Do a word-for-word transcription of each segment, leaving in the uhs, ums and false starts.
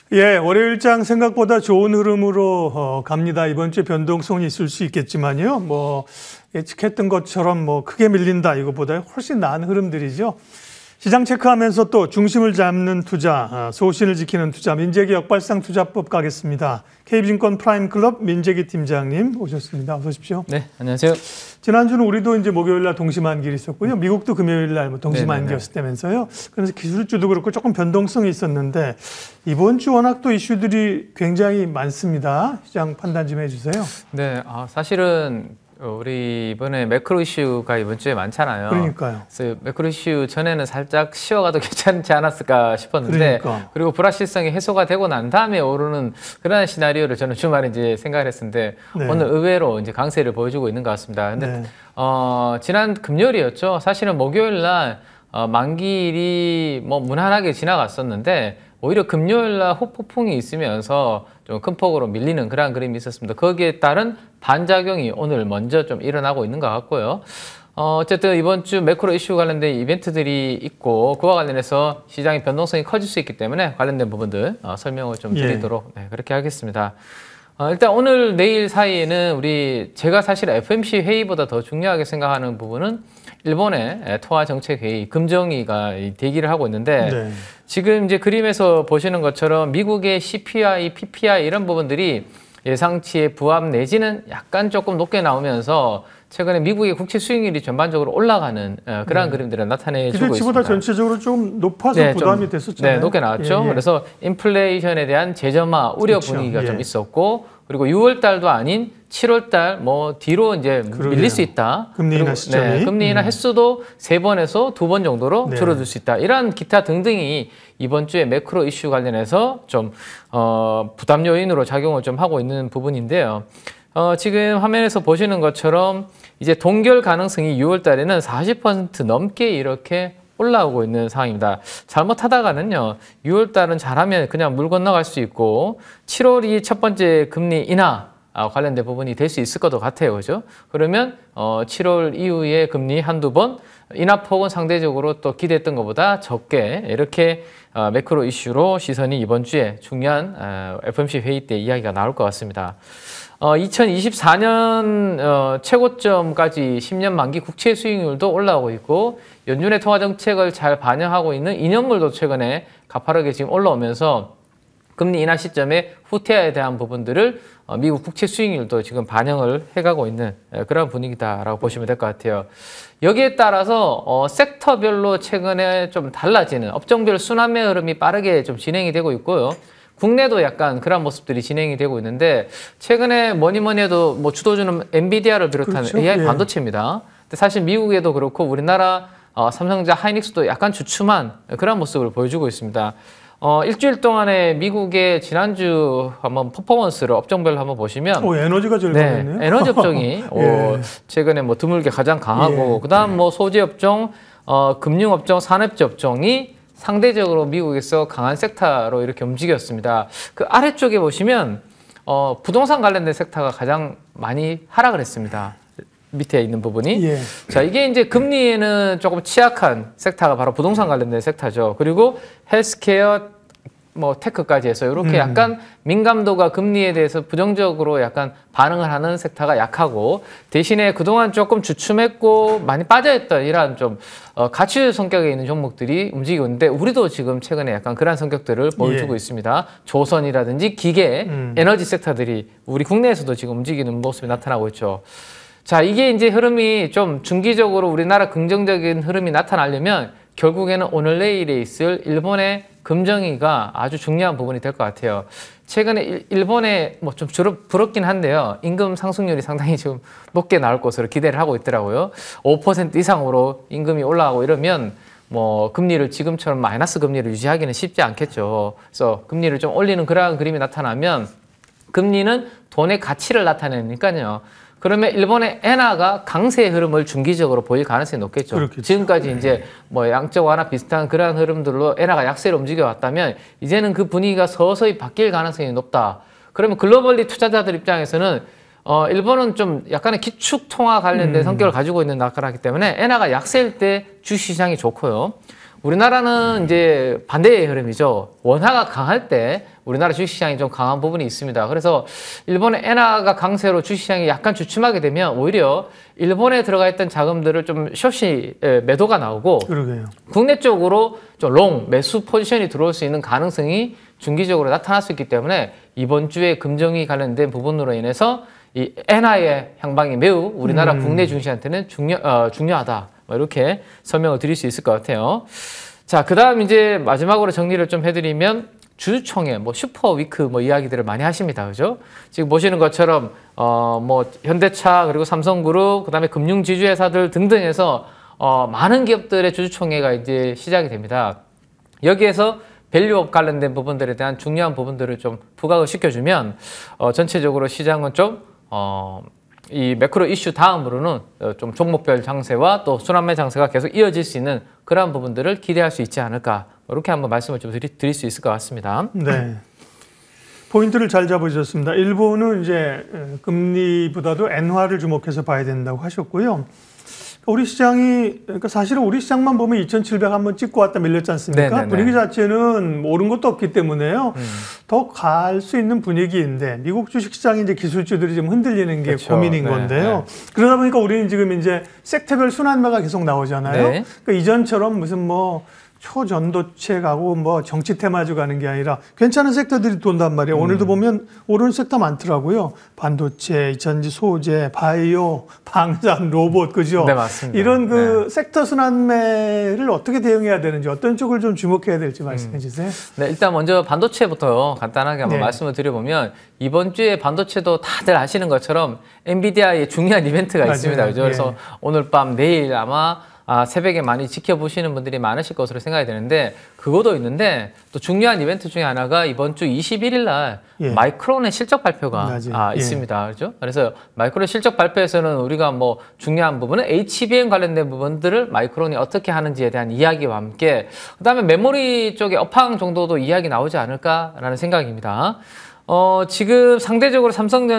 예, 월요일장 생각보다 좋은 흐름으로 어, 갑니다. 이번 주에 변동성이 있을 수 있겠지만요. 뭐 예측했던 것처럼 뭐 크게 밀린다 이것보다 훨씬 나은 흐름들이죠. 시장 체크하면서 또 중심을 잡는 투자, 소신을 지키는 투자, 민재기 역발상 투자법 가겠습니다. 케이비증권 프라임클럽 민재기 팀장님 오셨습니다. 어서 오십시오. 네, 안녕하세요. 지난주는 우리도 이제 목요일 날 동시만기를 있었고요. 미국도 금요일 날 뭐 동시만기였다면서요. 그래서 기술주도 그렇고 조금 변동성이 있었는데 이번 주 워낙 또 이슈들이 굉장히 많습니다. 시장 판단 좀 해주세요. 네, 아, 사실은 우리 이번에 매크로 이슈가 이번 주에 많잖아요. 그러니까요. 그래서 매크로 이슈 전에는 살짝 쉬어가도 괜찮지 않았을까 싶었는데, 그러니까. 그리고 불확실성이 해소가 되고 난 다음에 오르는 그런 시나리오를 저는 주말에 이제 생각을 했었는데, 네. 오늘 의외로 이제 강세를 보여주고 있는 것 같습니다. 근데 네. 어, 지난 금요일이었죠. 사실은 목요일 날 어, 만기일이 뭐 무난하게 지나갔었는데 오히려 금요일 날 후폭풍이 있으면서 좀 큰 폭으로 밀리는 그런 그림이 있었습니다. 거기에 따른 반작용이 오늘 먼저 좀 일어나고 있는 것 같고요. 어, 어쨌든 이번 주 매크로 이슈 관련된 이벤트들이 있고 그와 관련해서 시장의 변동성이 커질 수 있기 때문에 관련된 부분들 어, 설명을 좀 드리도록 예. 네, 그렇게 하겠습니다. 어, 일단 오늘 내일 사이에는 우리 제가 사실 에프오엠씨 회의보다 더 중요하게 생각하는 부분은 일본의 토화 정책 회의 금정위가 대기를 하고 있는데 네. 지금 이제 그림에서 보시는 것처럼 미국의 씨피아이, 피피아이 이런 부분들이 예상치에 부합 내지는 약간 조금 높게 나오면서 최근에 미국의 국채 수익률이 전반적으로 올라가는 그런 네. 그림들을 나타내주고 있습니다. 기대치보다 전체적으로 좀 높아서 네, 부담이 좀, 됐었잖아요. 네, 높게 나왔죠. 예, 예. 그래서 인플레이션에 대한 재점화 우려 그렇죠. 분위기가 예. 좀 있었고 그리고 유월 달도 아닌 칠월 달 뭐 뒤로 이제 그러게요. 밀릴 수 있다. 금리 인하 시점이. 네, 금리 인하 음. 횟수도 세 번에서 두 번 정도로 네. 줄어들 수 있다. 이런 기타 등등이 이번 주에 매크로 이슈 관련해서 좀 어, 부담 요인으로 작용을 좀 하고 있는 부분인데요. 어, 지금 화면에서 보시는 것처럼 이제 동결 가능성이 유월 달에는 사십 퍼센트 넘게 이렇게 올라오고 있는 상황입니다. 잘못하다가는요, 유월 달은 잘하면 그냥 물 건너갈 수 있고, 칠월이 첫 번째 금리 인하 관련된 부분이 될 수 있을 것도 같아요. 그죠? 그러면, 어, 칠월 이후에 금리 한두 번, 인하폭은 상대적으로 또 기대했던 것보다 적게, 이렇게 어, 매크로 이슈로 시선이 이번 주에 중요한 어, 에프오엠씨 회의 때 이야기가 나올 것 같습니다. 어, 이천이십사 년 어, 최고점까지 십 년 만기 국채 수익률도 올라오고 있고 연준의 통화 정책을 잘 반영하고 있는 이 년물도 최근에 가파르게 지금 올라오면서 금리 인하 시점에 후퇴에 대한 부분들을 어, 미국 국채 수익률도 지금 반영을 해가고 있는 에, 그런 분위기다라고 보시면 될 것 같아요. 여기에 따라서 어, 섹터별로 최근에 좀 달라지는 업종별 순환매 흐름이 빠르게 좀 진행이 되고 있고요. 국내도 약간 그런 모습들이 진행이 되고 있는데 최근에 뭐니 뭐니 해도 뭐 주도주는 엔비디아를 비롯한 그렇죠? 에이아이 예. 반도체입니다. 근데 사실 미국에도 그렇고 우리나라 어, 삼성전자, 하이닉스도 약간 주춤한 그런 모습을 보여주고 있습니다. 어, 일주일 동안에 미국의 지난주 한번 퍼포먼스를 업종별로 한번 보시면 오, 에너지가 제일 강했네요. 네, 에너지 업종이 예. 어, 최근에 뭐 드물게 가장 강하고 예. 그다음 뭐 소재 업종, 어, 금융 업종, 산업재 업종이 상대적으로 미국에서 강한 섹터로 이렇게 움직였습니다. 그 아래쪽에 보시면 어, 부동산 관련된 섹터가 가장 많이 하락을 했습니다. 밑에 있는 부분이. 예. 자, 이게 이제 금리에는 조금 취약한 섹터가 바로 부동산 관련된 섹터죠. 그리고 헬스케어, 뭐 테크까지 해서 이렇게 음. 약간 민감도가 금리에 대해서 부정적으로 약간 반응을 하는 섹터가 약하고 대신에 그동안 조금 주춤했고 많이 빠져있던 이러한 좀 어, 가치 성격에 있는 종목들이 움직이고 있는데 우리도 지금 최근에 약간 그런 성격들을 보여주고 예. 있습니다. 조선이라든지 기계, 음. 에너지 섹터들이 우리 국내에서도 지금 움직이는 모습이 나타나고 있죠. 자, 이게 이제 흐름이 좀 중기적으로 우리나라 긍정적인 흐름이 나타나려면 결국에는 오늘 내일에 있을 일본의 금정위가 아주 중요한 부분이 될 것 같아요. 최근에 일본에 뭐 좀 부럽긴 한데요. 임금 상승률이 상당히 지금 높게 나올 것으로 기대를 하고 있더라고요. 오 퍼센트 이상으로 임금이 올라가고 이러면 뭐 금리를 지금처럼 마이너스 금리를 유지하기는 쉽지 않겠죠. 그래서 금리를 좀 올리는 그러한 그림이 나타나면 금리는 돈의 가치를 나타내니까요. 그러면 일본의 엔화가 강세의 흐름을 중기적으로 보일 가능성이 높겠죠. 그렇겠죠. 지금까지 이제 뭐 양적 완화 비슷한 그러한 흐름들로 엔화가 약세로 움직여 왔다면 이제는 그 분위기가 서서히 바뀔 가능성이 높다. 그러면 글로벌리 투자자들 입장에서는 어 일본은 좀 약간의 기축 통화 관련된 음. 성격을 가지고 있는 나라이기 때문에 엔화가 약세일 때 주시장이 좋고요. 우리나라는 이제 반대의 흐름이죠. 원화가 강할 때 우리나라 주식시장이 좀 강한 부분이 있습니다. 그래서 일본의 엔화가 강세로 주식시장이 약간 주춤하게 되면 오히려 일본에 들어가 있던 자금들을 좀 숏이 매도가 나오고 그러게요. 국내 쪽으로 좀 롱 매수 포지션이 들어올 수 있는 가능성이 중기적으로 나타날 수 있기 때문에 이번 주에 금정이 관련된 부분으로 인해서 이 엔화의 향방이 매우 우리나라 음. 국내 증시한테는 중요, 어, 중요하다. 뭐 이렇게 설명을 드릴 수 있을 것 같아요. 자, 그 다음 이제 마지막으로 정리를 좀 해드리면 주주총회, 뭐 슈퍼 위크 뭐 이야기들을 많이 하십니다. 그죠? 지금 보시는 것처럼, 어, 뭐 현대차, 그리고 삼성그룹, 그 다음에 금융지주회사들 등등 해서, 어, 많은 기업들의 주주총회가 이제 시작이 됩니다. 여기에서 밸류업 관련된 부분들에 대한 중요한 부분들을 좀 부각을 시켜주면, 어, 전체적으로 시장은 좀, 어, 이 매크로 이슈 다음으로는 좀 종목별 장세와 또 순환매 장세가 계속 이어질 수 있는 그러한 부분들을 기대할 수 있지 않을까 이렇게 한번 말씀을 좀 드리, 드릴 수 있을 것 같습니다. 네. 포인트를 잘 잡으셨습니다. 일본은 이제 금리보다도 엔화를 주목해서 봐야 된다고 하셨고요. 우리 시장이, 그러니까 사실은 우리 시장만 보면 이천칠백 한번 찍고 왔다 밀렸지 않습니까? 네네네. 분위기 자체는 오른 것도 없기 때문에요. 음. 더 갈 수 있는 분위기인데, 미국 주식시장이 이제 기술주들이 좀 흔들리는 게 그렇죠. 고민인 네, 건데요. 네. 그러다 보니까 우리는 지금 이제 섹터별 순환매가 계속 나오잖아요. 네. 그러니까 이전처럼 무슨 뭐, 초전도체 가고 뭐 정치 테마주 가는 게 아니라 괜찮은 섹터들이 돈단 말이에요. 음. 오늘도 보면 오르는 섹터 많더라고요. 반도체, 전지, 소재, 바이오, 방산, 로봇, 그죠? 네, 맞습니다. 이런 그 섹터 순환매를 어떻게 대응해야 되는지 어떤 쪽을 좀 주목해야 될지 말씀해 주세요. 네, 일단 먼저 반도체부터 간단하게 한번 네. 말씀을 드려보면 이번 주에 반도체도 다들 아시는 것처럼 엔비디아의 중요한 이벤트가 맞아요. 있습니다. 그죠? 그래서 예. 오늘 밤 내일 아마 아, 새벽에 많이 지켜보시는 분들이 많으실 것으로 생각이 되는데 그것도 있는데 또 중요한 이벤트 중에 하나가 이번 주 이십일 일 날 예. 마이크론의 실적 발표가 맞아요. 아, 예. 있습니다. 그렇죠? 그래서 마이크론 실적 발표에서는 우리가 뭐 중요한 부분은 에이치비엠 관련된 부분들을 마이크론이 어떻게 하는지에 대한 이야기와 함께 그다음에 메모리 쪽에 업황 정도도 이야기 나오지 않을까라는 생각입니다. 어, 지금 상대적으로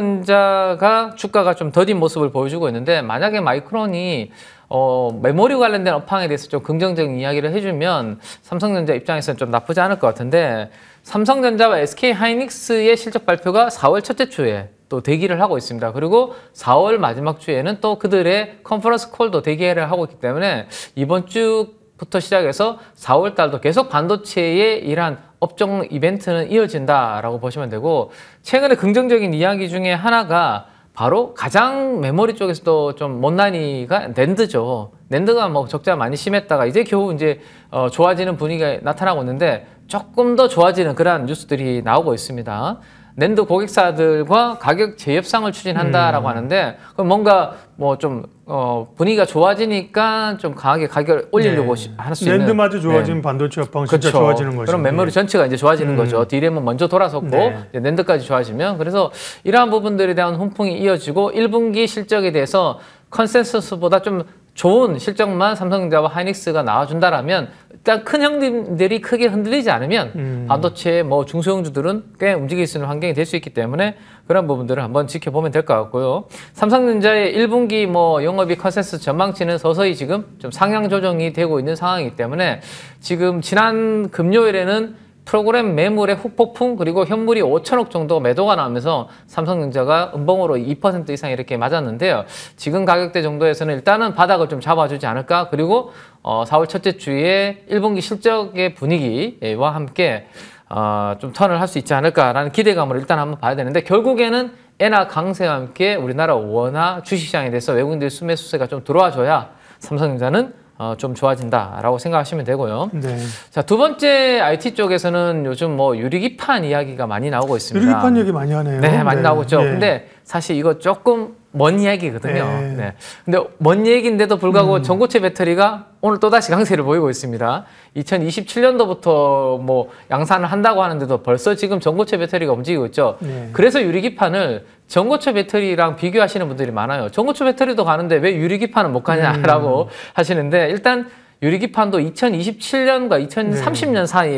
삼성전자가 주가가 좀 더딘 모습을 보여주고 있는데 만약에 마이크론이 어, 메모리 관련된 업황에 대해서 좀 긍정적인 이야기를 해주면 삼성전자 입장에서는 좀 나쁘지 않을 것 같은데 삼성전자와 에스케이하이닉스의 실적 발표가 사월 첫째 주에 또 대기를 하고 있습니다. 그리고 사월 마지막 주에는 또 그들의 컨퍼런스 콜도 대기를 하고 있기 때문에 이번 주부터 시작해서 사월 달도 계속 반도체의 이러한 업종 이벤트는 이어진다라고 보시면 되고 최근에 긍정적인 이야기 중에 하나가 바로 가장 메모리 쪽에서도 좀 못난이가 낸드죠. 낸드가 뭐 적자 많이 심했다가 이제 겨우 이제 어 좋아지는 분위기가 나타나고 있는데 조금 더 좋아지는 그러한 뉴스들이 나오고 있습니다. 낸드 고객사들과 가격 재협상을 추진한다라고 음. 하는데 그럼 뭔가 뭐 좀 어 분위기가 좋아지니까 좀 강하게 가격을 올리려고 네. 할 수 있는 랜드마저 좋아지면 네. 반도체 업황 진짜 그렇죠. 좋아지는 거죠. 그럼 메모리 예. 전체가 이제 좋아지는 음. 거죠. 디램은 먼저 돌아섰고 네. 이제 낸드까지 좋아지면 그래서 이러한 부분들에 대한 훈풍이 이어지고 일 분기 실적에 대해서 컨센서스보다 좀 좋은 실적만 삼성전자와 하이닉스가 나와준다라면 일단 큰 형님들이 크게 흔들리지 않으면 음. 반도체 뭐 중소형주들은 꽤 움직일 수 있는 환경이 될 수 있기 때문에 그런 부분들을 한번 지켜보면 될 것 같고요. 삼성전자의 일 분기 뭐 영업이익 컨센서스 전망치는 서서히 지금 좀 상향 조정이 되고 있는 상황이기 때문에 지금 지난 금요일에는 프로그램 매물의 후폭풍 그리고 현물이 오천억 정도 매도가 나오면서 삼성전자가 음봉으로 이 퍼센트 이상 이렇게 맞았는데요. 지금 가격대 정도에서는 일단은 바닥을 좀 잡아주지 않을까. 그리고 어, 사월 첫째 주에 일 분기 실적의 분위기와 함께 어, 좀 턴을 할 수 있지 않을까라는 기대감을 일단 한번 봐야 되는데 결국에는 엔화 강세와 함께 우리나라 원화 주식시장에 대해서 외국인들 수매 수세가 좀 들어와줘야 삼성전자는 어, 좀 좋아진다라고 생각하시면 되고요. 네. 자, 두 번째 아이티 쪽에서는 요즘 뭐 유리기판 이야기가 많이 나오고 있습니다. 유리기판 얘기 많이 하네요. 네, 많이 나오고 있죠. 네. 근데 사실 이거 조금 먼 이야기거든요. 네. 네. 근데 먼 얘기인데도 불구하고 음. 전고체 배터리가 오늘 또다시 강세를 보이고 있습니다. 이천이십칠 년도부터 뭐 양산을 한다고 하는데도 벌써 지금 전고체 배터리가 움직이고 있죠. 네. 그래서 유리기판을 전고체 배터리랑 비교하시는 분들이 많아요. 전고체 배터리도 가는데 왜 유리기판은 못 가냐라고 음. 하시는데 일단 유리기판도 이천이십칠 년과 이천삼십 년 사이에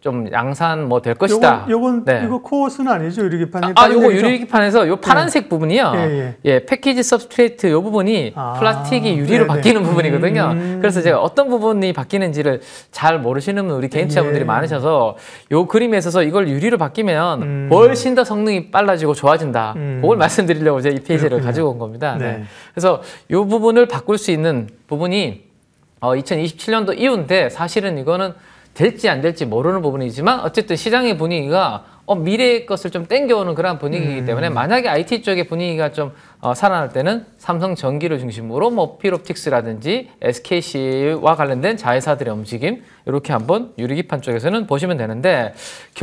좀 양산 뭐 될 것이다. 요건, 요건 네. 이거 코어스는 아니죠, 유리기판이. 아, 요거 유리기판에서 요 파란색 네. 부분이요. 예, 예. 예, 패키지 서브스트레이트 요 부분이 아, 플라스틱이 유리로 네네. 바뀌는 부분이거든요. 음. 그래서 제가 어떤 부분이 바뀌는지를 잘 모르시는 우리 개인차분들이 예. 많으셔서 요 그림에 있어서 이걸 유리로 바뀌면 음. 훨씬 더 성능이 빨라지고 좋아진다. 음. 그걸 말씀드리려고 제가 이 페이지를 그렇군요. 가지고 온 겁니다. 네. 네. 그래서 요 부분을 바꿀 수 있는 부분이 어, 이천이십칠 년도 이후인데 사실은 이거는 될지 안 될지 모르는 부분이지만 어쨌든 시장의 분위기가 어, 미래의 것을 좀 땡겨오는 그런 분위기이기 음. 때문에 만약에 아이티 쪽의 분위기가 좀 어, 살아날 때는 삼성전기를 중심으로 뭐 필옵틱스라든지 에스케이씨와 관련된 자회사들의 움직임 이렇게 한번 유리기판 쪽에서는 보시면 되는데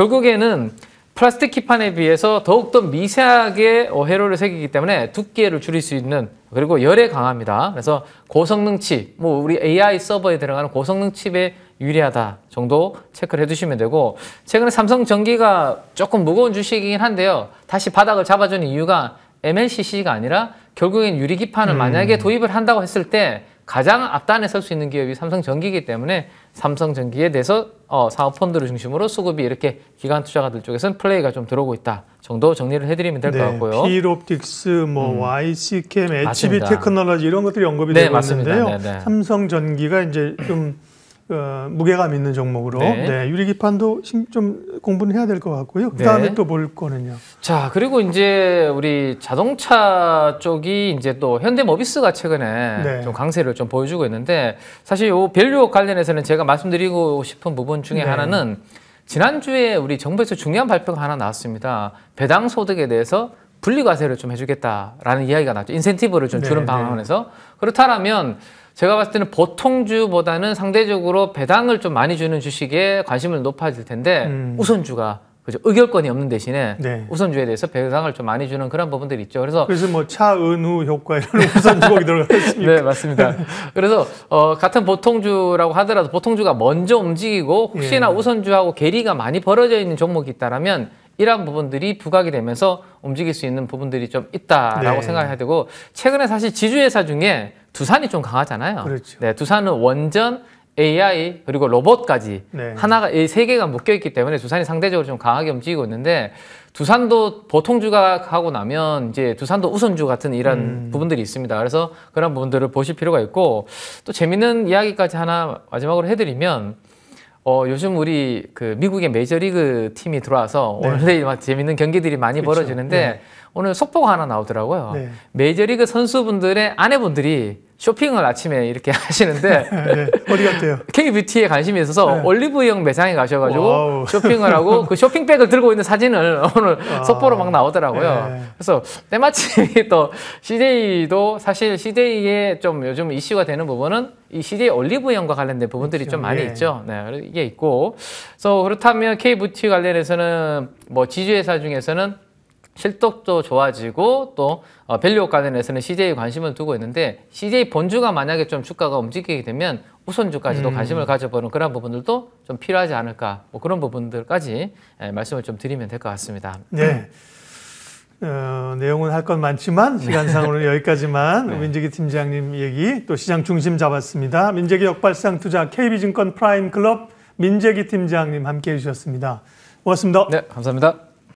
결국에는 플라스틱 기판에 비해서 더욱더 미세하게 회로를 새기기 때문에 두께를 줄일 수 있는 그리고 열에 강합니다. 그래서 고성능 칩, 뭐 우리 에이아이 서버에 들어가는 고성능 칩에 유리하다 정도 체크를 해두시면 되고 최근에 삼성전기가 조금 무거운 주식이긴 한데요. 다시 바닥을 잡아주는 이유가 엠엘씨씨가 아니라 결국엔 유리기판을 음. 만약에 도입을 한다고 했을 때 가장 앞단에 설 수 있는 기업이 삼성전기이기 때문에 삼성전기에 대해서 어, 사업펀드를 중심으로 수급이 이렇게 기관 투자가들 쪽에서는 플레이가 좀 들어오고 있다 정도 정리를 해드리면 될 것 네, 같고요. 필옵틱스, 뭐 음. 와이씨캠, 에이치비 맞습니다. 테크놀로지 이런 것들이 언급이 네, 되고 맞습니다. 있는데요. 네, 네. 삼성전기가 이제 좀 어, 무게감 있는 종목으로 네. 네, 유리기판도 심- 좀 공부는 해야 될 것 같고요. 그 네. 다음에 또 볼 거는요. 자, 그리고 이제 우리 자동차 쪽이 이제 또 현대모비스가 최근에 네. 좀 강세를 좀 보여주고 있는데 사실 요 밸류 관련해서는 제가 말씀드리고 싶은 부분 중에 네. 하나는 지난주에 우리 정부에서 중요한 발표가 하나 나왔습니다. 배당 소득에 대해서 분리과세를 좀 해주겠다라는 이야기가 나왔죠. 인센티브를 좀 주는 네, 방안에서. 그렇다면 제가 봤을 때는 보통주보다는 상대적으로 배당을 좀 많이 주는 주식에 관심을 높아질 텐데 음. 우선주가 그죠 의결권이 없는 대신에 네. 우선주에 대해서 배당을 좀 많이 주는 그런 부분들이 있죠. 그래서 그래서 뭐 차은우 효과 이런 우선 주곡이 들어가 있습니까? 네 맞습니다. 그래서 어, 같은 보통주라고 하더라도 보통주가 먼저 움직이고 혹시나 예. 우선주하고 괴리가 많이 벌어져 있는 종목이 있다라면 이러한 부분들이 부각이 되면서 움직일 수 있는 부분들이 좀 있다라고 네. 생각해야 되고 최근에 사실 지주회사 중에 두산이 좀 강하잖아요. 그렇죠. 네, 두산은 원전, 에이아이 그리고 로봇까지 네. 하나가 이 세 개가 묶여 있기 때문에 두산이 상대적으로 좀 강하게 움직이고 있는데 두산도 보통주가 하고 나면 이제 두산도 우선주 같은 이런 음. 부분들이 있습니다. 그래서 그런 부분들을 보실 필요가 있고 또 재밌는 이야기까지 하나 마지막으로 해드리면 어, 요즘 우리 그 미국의 메이저리그 팀이 들어와서 네. 오늘 내일 막 재밌는 경기들이 많이 그렇죠. 벌어지는데 네. 오늘 속보가 하나 나오더라고요. 네. 메이저리그 선수분들의 아내분들이 쇼핑을 아침에 이렇게 하시는데 네. 어디 갔대요? K뷰티에 관심이 있어서 네. 올리브영 매장에 가셔가지고 와우. 쇼핑을 하고 그 쇼핑백을 들고 있는 사진을 오늘 아. 속보로 막 나오더라고요. 네. 그래서 때마침 또 씨제이도 사실 씨제이의 좀 요즘 이슈가 되는 부분은 이 씨제이 올리브영과 관련된 부분들이 그렇죠. 좀 많이 예. 있죠. 네, 이게 있고. 그래서 그렇다면 K뷰티 관련해서는 뭐 지주회사 중에서는 실적도 좋아지고 또 어, 밸류 관련해서는 씨제이 관심을 두고 있는데 씨제이 본주가 만약에 좀 주가가 움직이게 되면 우선주까지도 음. 관심을 가져보는 그런 부분들도 좀 필요하지 않을까 뭐 그런 부분들까지 예, 말씀을 좀 드리면 될 것 같습니다. 네. 어, 내용은 할 건 많지만 시간상으로는 여기까지만 네. 민재기 팀장님 얘기 또 시장 중심 잡았습니다. 민재기 역발상 투자 케이비증권 프라임 클럽 민재기 팀장님 함께해 주셨습니다. 고맙습니다. 네, 감사합니다.